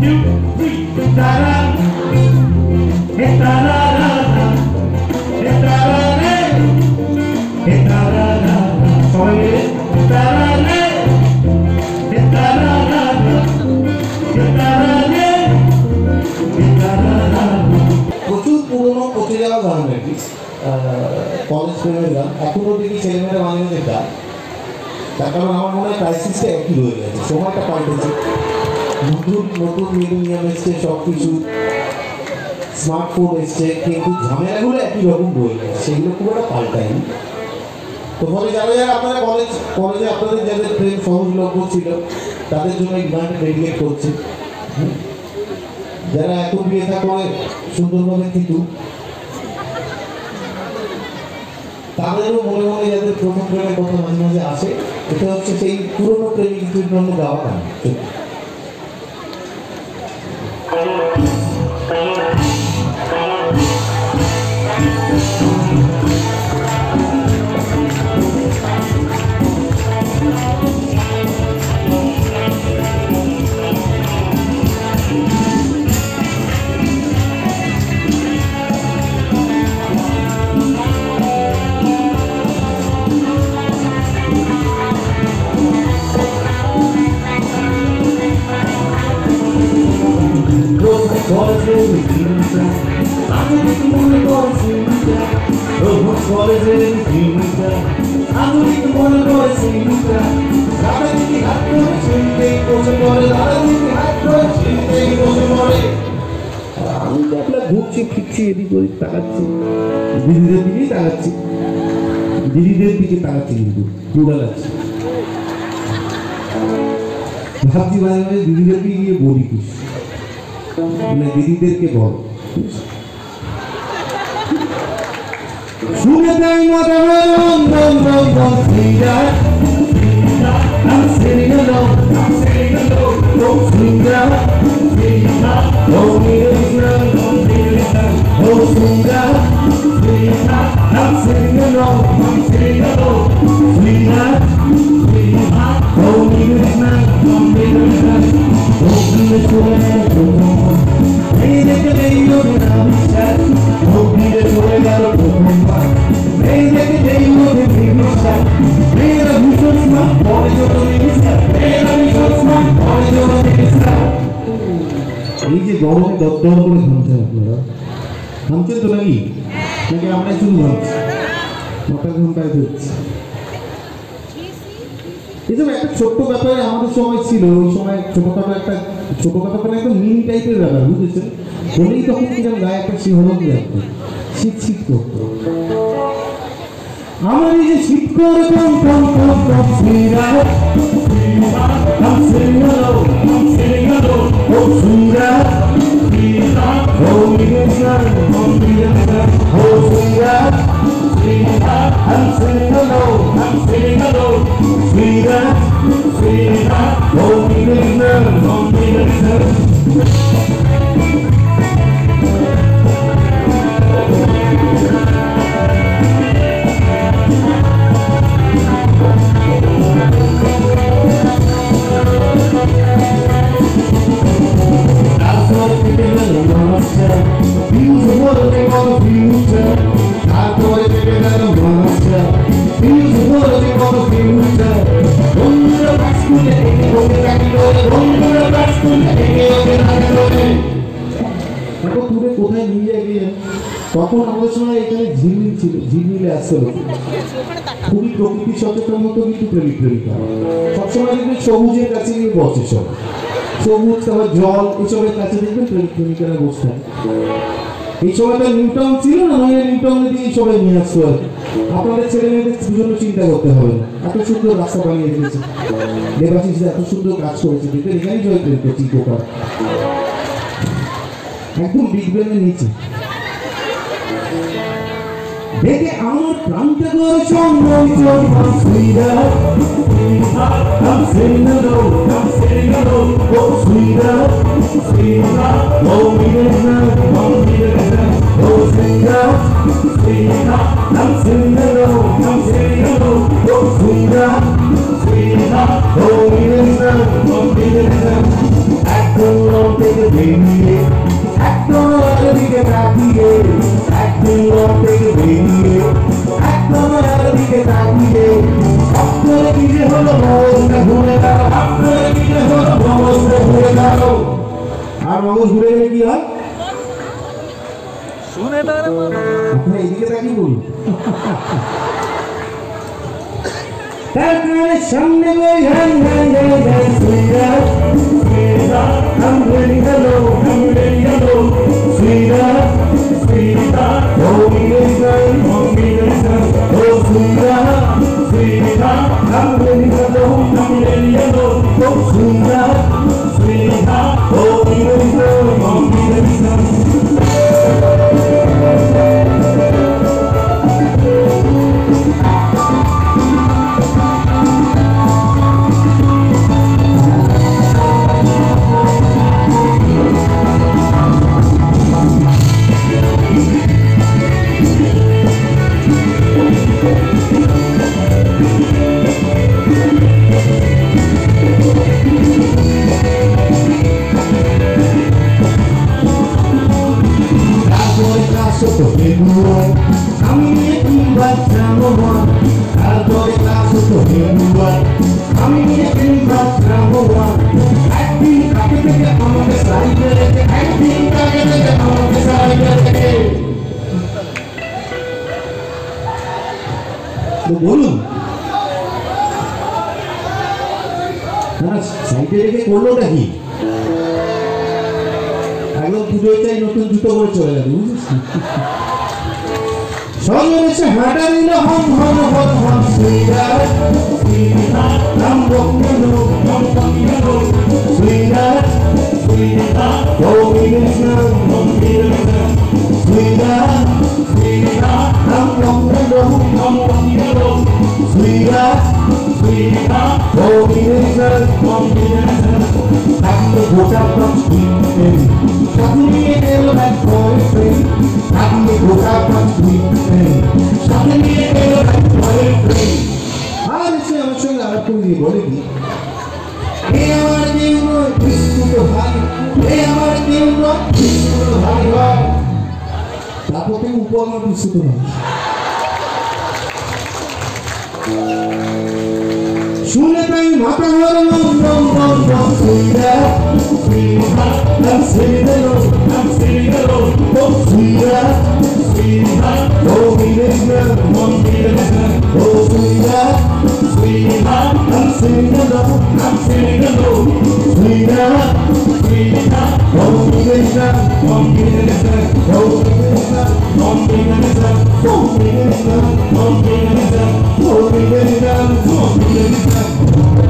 two, three. Ta-da. Hey, ta-da-da. Hey, ta-da-da. Hey, ta-da-da. Sorry, ta-da-da. Hey, ta-da-da. Hey, ta-da-da. Hey, ta-da-da. প্রচুর পুরনো পচে যাওয়া গান নাকি কলেজ প্রেমের গান এখনও দেখি ছেলেমেয়েরা বানিয়ে গান। তার কারণ আমার মনে হয় ক্রাইসিসটা একই রয়ে গেছে, সময়টা পাল্টেছে, নতুন নতুন মিলেনিয়াম এসছে, সব কিছু স্মার্টফোন এসছে, কিন্তু ঝামেলাগুলো একই রকম রয়ে গেছে, সেগুলো খুব একটা পাল্টায়নি। তো ফলে যারা যারা আপনারা কলেজে আপনাদের যাদের প্রেম সহজলভ্য ছিল তাদের জন্য এই গানটা ডেডিকেট করছে। যারা এখন বিয়ে থা করে সুন্দরভাবে কিন্তু তাদেরও মনে মনে যাদের প্রথম প্রেমের কথা মাঝে মাঝে আসে, এটা হচ্ছে সেই পুরনো প্রেমিকদের জন্য গাওয়া গান। ঘুরছি ফিরছি এদিক ওদিক তাকাচ্ছি, দিদিদের দিকেই তাকাচ্ছি, দিদিদের দিকে তাকাচ্ছি, কিন্তু দৌড়ালাচ্ছি, ভাবছি মাঝে মাঝে দিদিদেরকে গিয়ে বলি কিছু, মানে দিদিদেরকে বল শুনে তাই মাথা I'm sitting alone, I'm sitting alone, don't swing down, don't need a friend, don't need a friend, don't swing down, I'm sitting alone, I'm sitting alone, sweetheart, don't need a friend, don't need a friend, don't need a friend, don't hey, take a day, you're gonna be sad, don't need a friend, I don't know, hey, take a day, you're gonna be sad, hey, এই যে গরমে দরদর করে ঘামছেন আপনারা, ঘামছেন তো নাকি নাকি আমরা শুধু ঘামছি, মাথা ঘামটায় ধরছি। এসব একটা ছোট্ট ব্যাপারে আমাদের সময় ছিল, ওই সময় ছোটখাটো মানে একটা মিনি টাইপের ব্যাপার, বুঝেছেন? বলেই তখন কিরকম গায়ে একটা শিহরণ রাখতো, শীত শীত করতো। আমার এই যে শীত করে কম কম কম কম sweetheart, I'm sitting alone, I'm sitting alone, oh sweetheart, oh sweetheart, oh sweetheart, I'm sitting alone, I'm sitting alone, sweetheart, oh sweetheart, oh sweetheart. কোথায় নিয়ে গিয়ে তখন আমাদের সময় এখানে ঝিলমিল ছিল, ঝিলমিলে আসছিল, খুবই প্রকৃতি সচেতন মতো কিন্তু প্রেমিক প্রেমিকা সবসময় দেখবেন সবুজের কাছে গিয়ে বসে, সব সবুজ তারপর জল এসবের কাছে দেখবেন প্রেমিক প্রেমিকারা বসতেন। এই সময়টা নিউটাউন ছিল না, নয় নিউটাউনে দিয়ে সবাই নিয়ে আসতো। আপনাদের ছেলে মেয়েদের জন্য চিন্তা করতে হবে না, এত সুন্দর রাস্তা বানিয়ে দিয়েছে, দেবাশিস এত সুন্দর কাজ করেছে, দেখবেন এখানেই জয় প্রেম করছি পোকার একদম বিগ ব্রেনের নিচে দেখে আমার প্রাণটা করে চন্দন চন্দন sweetheart, I'm sitting alone, I'm sitting alone, oh sweetheart, oh sweetheart, oh sweetheart, I'm sitting alone, I'm sitting alone, oh sweetheart, oh sweetheart, oh sweetheart, একদম থেকে বেরিয়ে একদম দিকে তাকিয়ে একদিন থেকে বেরিয়ে একদম দিকে তাকিয়ে আপনার দিকে হলো মগজটা ঘুরে গেল আপনার দিকে হলো মগজটা ঘুরে গেল আর মগজ ঘুরে গেলে কি হয় শুনে তার আপনি এইদিকে তাকিয়ে বলুন তারপরে সামনে বই হ্যান হ্যান হ্যান সুইরাট I'm ready to go, sweetheart, sweetheart, hold me this time, oh sweetheart, sweetheart, I'm ready to go, oh sweetheart, sweetheart, hold me this time. আমি একটি বাচ্চা মোহন তারপরে ক্লাস হতো হেমুয়ার আমি একটি বাচ্চা মোহন একদিন কাকে থেকে আমাকে সাইডে রেখে একদিন কাকে থেকে আমাকে সাইডে রেখে তো বলুন না সাইডে রেখে করলোটা কি একদম পুজোয় চাই নতুন জুতো করে চলে যাবে বুঝেছিস সঙ্গে এসে হাঁটা দিল হম হম হম হম সুইরাট সুইরাট নাম বঙ্গলো নাম বঙ্গলো সুইরাট সুইরাট বঙ্গিলেশন বঙ্গিলেশন সুইরাট সুইরাট নাম বঙ্গলো নাম বঙ্গলো সুইরাট সুইরাট বঙ্গিলেশন বঙ্গিলেশন আপনি গোটা পাঁচ দিন সাথে গেল এক বয়ফ্রেন্ড আপনি গোটা পাঁচ দিন সাথে নিয়ে গেল এক বয়ফ্রেন্ড আর এসে আমার সঙ্গে আলাপ করে দিয়ে বলে কি এ আমার জীবন বিস্কুট ভাই এ আমার জীবন বিস্কুট ভাই হয় তারপর থেকে উপর বিস্কুট ভাই শুনে তাই মাথা ধরে নম নম নম নম সুইরাট সুইরাট নাম সিরিগেলো ও সুইরাট সুইরাট ও মিলেশন ও সুইরাট সুইরাট নাম সিরিগেলো সুইরাট সুইরাট ও মিলেশন ও মিলেশন ও মিলেশন ও মিলেশন ও মিলেশন ও মিলেশন ও মিলেশন ও মিলেশন